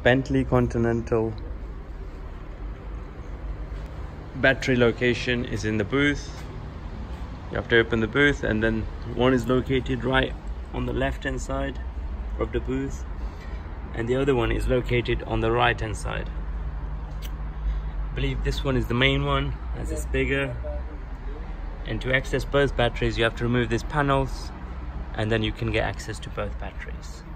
Bentley Continental. Battery location is in the booth. You have to open the booth, and then one is located right on the left hand side of the booth, and the other one is located on the right hand side. I believe this one is the main one, as it's bigger. And to access both batteries, you have to remove these panels, and then you can get access to both batteries.